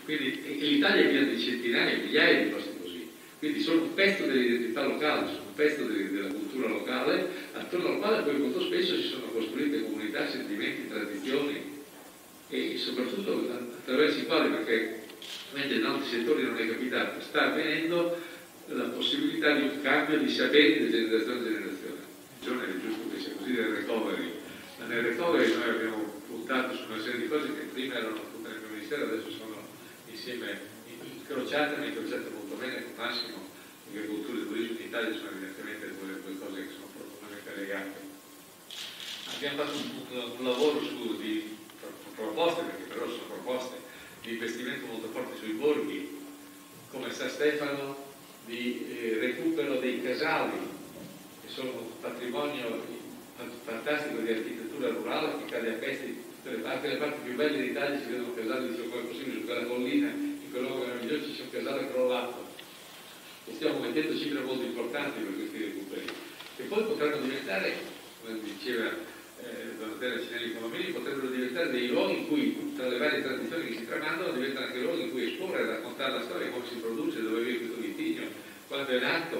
Quindi l'Italia è piena di centinaia, migliaia di posti così, quindi sono un pezzo dell'identità locale, sono un pezzo della cultura locale, attorno al quale poi molto spesso si sono costruite comunità, sentimenti, tradizioni e soprattutto attraverso i quali, perché mentre in altri settori non è capitato, sta avvenendo la possibilità di un cambio di saperi di generazione in generazione. Il giorno è giusto che sia così nel recovery, ma nel recovery noi abbiamo puntato su una serie di cose che prima erano tutte nel mio ministero, adesso sono insieme incrociate, ma incrociate molto bene con Massimo, perché cultura e turismo in Italia sono evidentemente due cose che sono profondamente legate. Abbiamo fatto un lavoro di proposte, perché però sono proposte di investimento molto forte sui borghi, come San Stefano, di recupero dei casali, che sono un patrimonio fantastico di architettura rurale che cade a pezzi in tutte le parti più belle d'Italia. Si vedono casali, dicevo, come è possibile, su quella collina, in quel luogo meraviglioso c'è un casale crollato, e stiamo mettendo cifre molto importanti per questi recuperi, che poi potranno diventare, come diceva Donatella Cinelli Colomini, potrebbero diventare dei luoghi in cui, tra le varie tradizioni che si tramandano, diventano anche luoghi in cui esporre e raccontare la storia, come si produce, dove viene questo vitigno, quando è nato,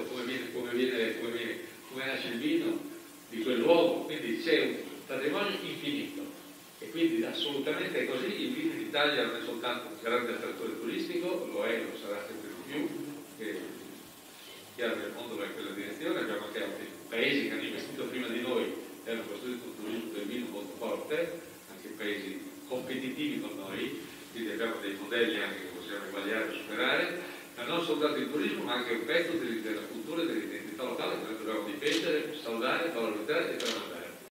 come nasce il vino di quel luogo. Quindi c'è un patrimonio infinito, e quindi assolutamente è così. Il vino in Italia non è soltanto un grande attrattore turistico, lo è, lo sarà sempre di più, che chiaro che il mondo va in quella direzione. Abbiamo anche altri paesi che hanno investito prima di noi e hanno costruito un turismo del vino molto forte, anche paesi competitivi con noi, quindi abbiamo dei modelli anche che possiamo eguagliare e superare, ma non soltanto il turismo, ma anche un pezzo della cultura e dell'identità locale che noi dobbiamo difendere, salvare, valorizzare e tramandare.